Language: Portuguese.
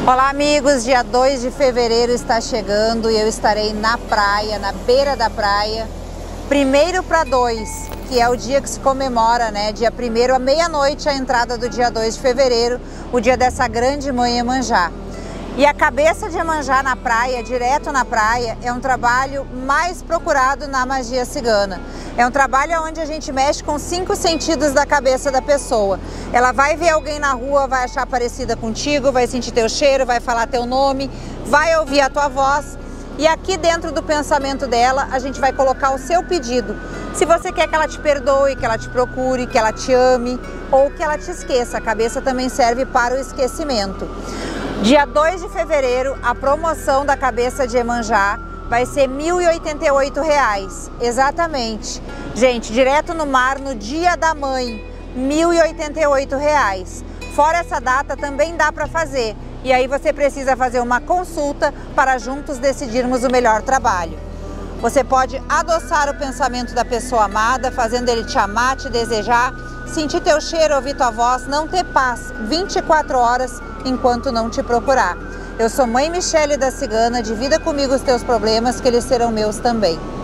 Olá amigos, dia 2 de fevereiro está chegando e eu estarei na praia, na beira da praia, 1º para 2, que é o dia que se comemora, né? Dia 1º à meia-noite, a entrada do dia 2 de fevereiro, o dia dessa grande mãe Iemanjá. E a cabeça de Iemanjá na praia, direto na praia, é um trabalho mais procurado na magia cigana. É um trabalho onde a gente mexe com 5 sentidos da cabeça da pessoa. Ela vai ver alguém na rua, vai achar parecida contigo, vai sentir teu cheiro, vai falar teu nome, vai ouvir a tua voz. E aqui dentro do pensamento dela, a gente vai colocar o seu pedido. Se você quer que ela te perdoe, que ela te procure, que ela te ame ou que ela te esqueça. A cabeça também serve para o esquecimento. Dia 2 de fevereiro, a promoção da cabeça de Iemanjá vai ser R$ 1.088, exatamente. Gente, direto no mar, no dia da mãe, R$ 1.088. Fora essa data, também dá para fazer. E aí você precisa fazer uma consulta para juntos decidirmos o melhor trabalho. Você pode adoçar o pensamento da pessoa amada, fazendo ele te amar, te desejar, sentir teu cheiro, ouvir tua voz, não ter paz 24 horas enquanto não te procurar. Eu sou Mãe Michele da Cigana, divida comigo os teus problemas que eles serão meus também.